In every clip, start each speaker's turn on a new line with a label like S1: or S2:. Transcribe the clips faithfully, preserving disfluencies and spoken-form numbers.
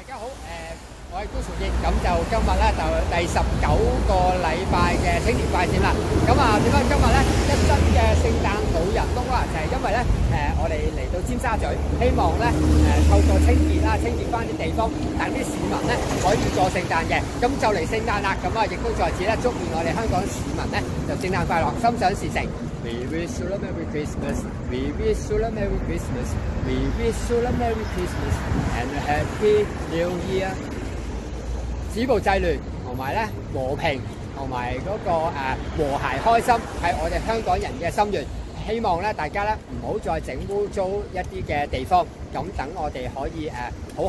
S1: 大家好，誒、呃，我係高崇義，咁就今日咧就第十九個禮拜嘅青年快閃啦。咁啊，點解今日咧一身嘅聖誕老人碌啊？就係、是、因為咧誒、呃，我哋嚟到尖沙咀，希望咧誒、呃、透過清潔啦，清潔翻啲地方，等啲市民咧可以過聖誕嘅。咁就嚟聖誕啦，咁啊亦都在此咧祝願我哋香港市民咧就聖誕快樂，心想事成。We wish you a Merry Christmas. We wish you a Merry Christmas. We wish you a Merry Christmas and a Happy New Year. 止暴制亂同埋咧和平同埋嗰個誒、呃、和諧開心係我哋香港人嘅心願。希望咧大家咧唔好再整污糟一啲嘅地方，咁等我哋可以誒、呃、好。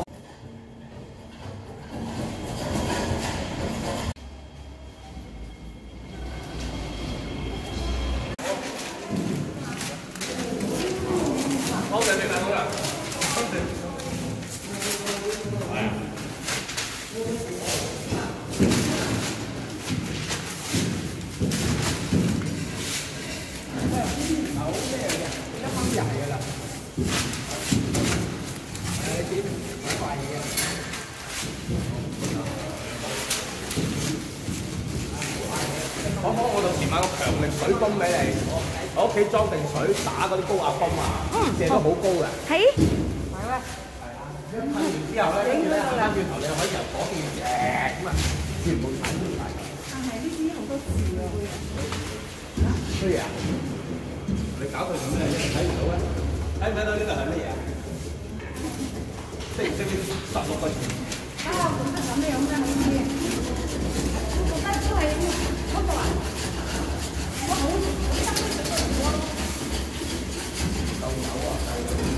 S1: 好嘅，明白好啦。係啊。呢啲唔係好咩嘅，一蚊廿嘅啦。係啊，你見好快嘅。可唔可我到時買個強力水泵俾你？我屋企裝定水打嗰啲高壓泵啊，射得好高嘅。係。係咩？係啊，一噴完之後咧，跟住咧行翻轉頭，你可以由嗰邊誒咁啊，全部踩出嚟。但係呢啲好多字啊，衰嘢啊！你搞到咁嘅，睇唔到啊？睇唔睇到呢度係乜嘢啊？識唔識呢十六個字？啊，咁得咁樣嘅好似，我覺得都係嗰個啊，我好。豆油啊，豆油。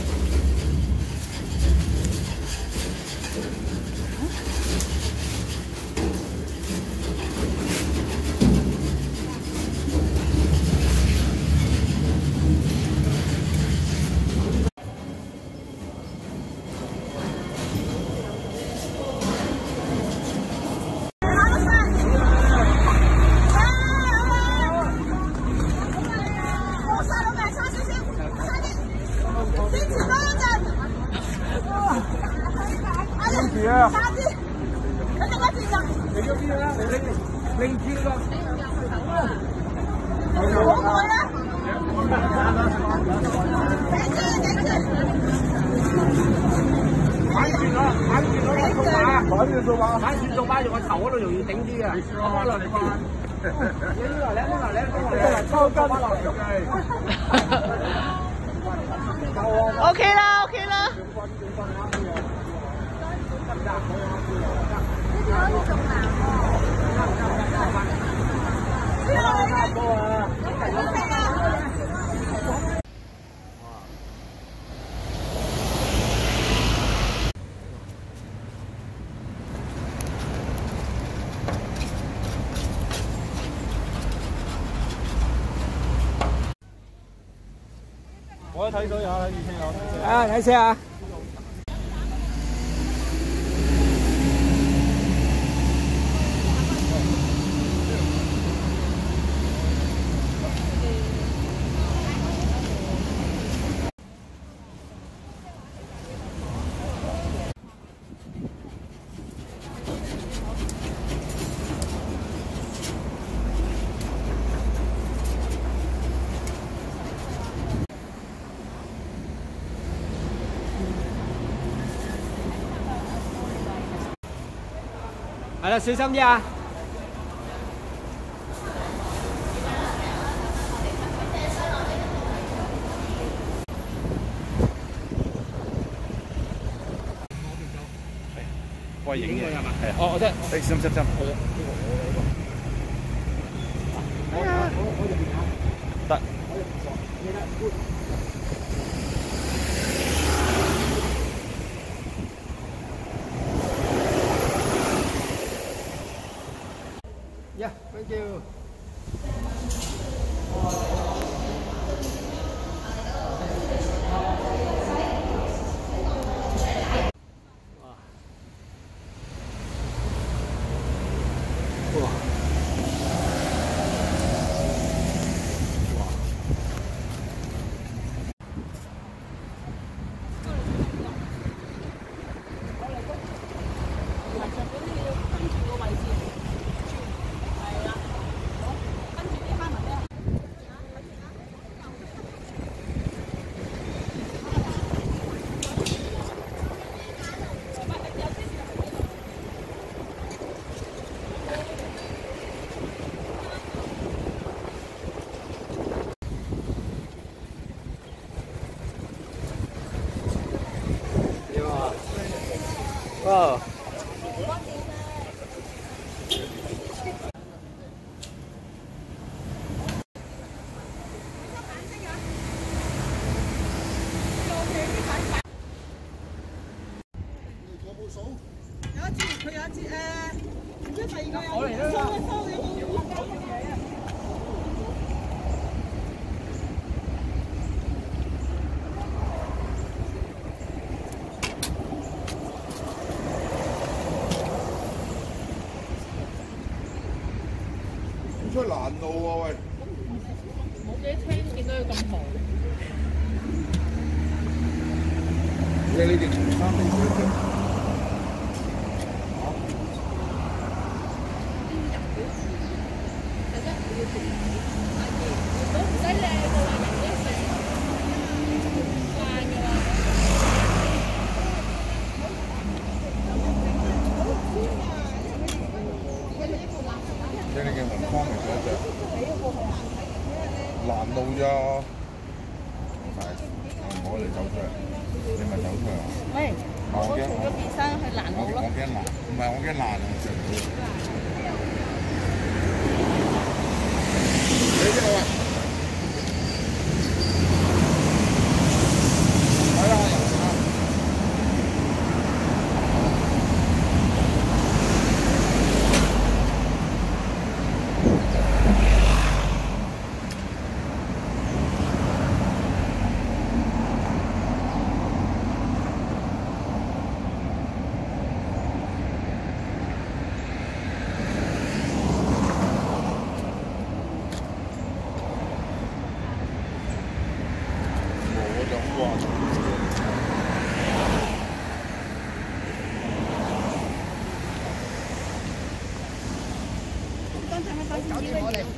S1: 沙啲，佢哋嗰邊就你嗰邊啦，你拎住啦，好耐啦，頂住頂住，反轉咯，反轉咯，做馬，反轉做馬，反轉做馬用個頭嗰度容易頂啲啊，幫落嚟啲，你呢來咧，呢來咧，呢來咧，抽筋落嚟嘅。O K 啦 ，O K 啦。呢啲可以種藍喎。呢個你嘅，好食啊！我睇水下，睇住車有。啊，睇車啊！係啦，小心啲啊！我影嘅係嘛？係啊。哦，我真係。誒，深深深。係啊，呢個我呢個。我我我入邊啊。得。我入邊錯，你得。Yeah, thank you. Wow. 哦。
S2: 有一支，佢有一支誒，唔知第二個有
S1: 我嚟啦！
S2: 收收有冇？
S3: 出難路喎喂！
S2: 冇幾聽見到佢咁忙。
S3: 你呢件長衫定水嘅？即係你嘅雲框嚟嘅啫，難路咋？係，唔好你走出嚟，你咪走出嚟。
S2: 喂，
S3: 我驚
S2: 從咗變身去難路咯。
S3: 我驚難，唔係我驚難啊！上唔到。你呢度啊？係啦，係啦。
S1: 我哋。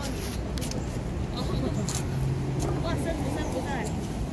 S2: 哇，辛苦辛苦真係。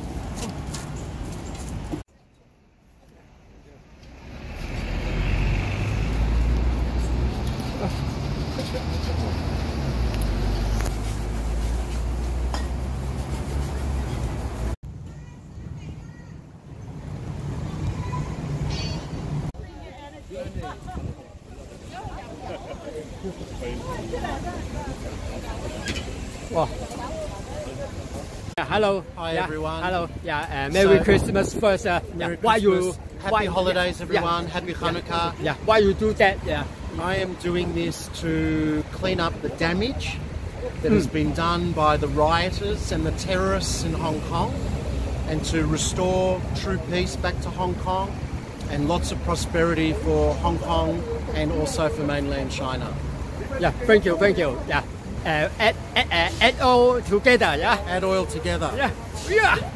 S1: 哇 ！Hello,
S4: Hi
S1: yeah,
S4: everyone.
S1: Hello, yeah. Uh, Merry
S4: So,
S1: Christmas first. Uh,
S4: Merry
S1: yeah. Why
S4: Christmas.
S1: you?
S4: Happy
S1: why,
S4: holidays,
S1: yeah,
S4: everyone.
S1: Yeah.
S4: Happy Hanukkah.
S1: Yeah. Why you do that? Yeah.
S4: I am doing this to clean up the damage that has been done by the rioters and the terrorists in Hong Kong, and to restore true peace back to Hong Kong and lots of prosperity for Hong Kong and also for mainland China.
S1: Yeah. Thank you. Thank you. Yeah. Uh, add, add, uh, add all together. Yeah.
S4: Add oil together.
S1: Yeah. Yeah.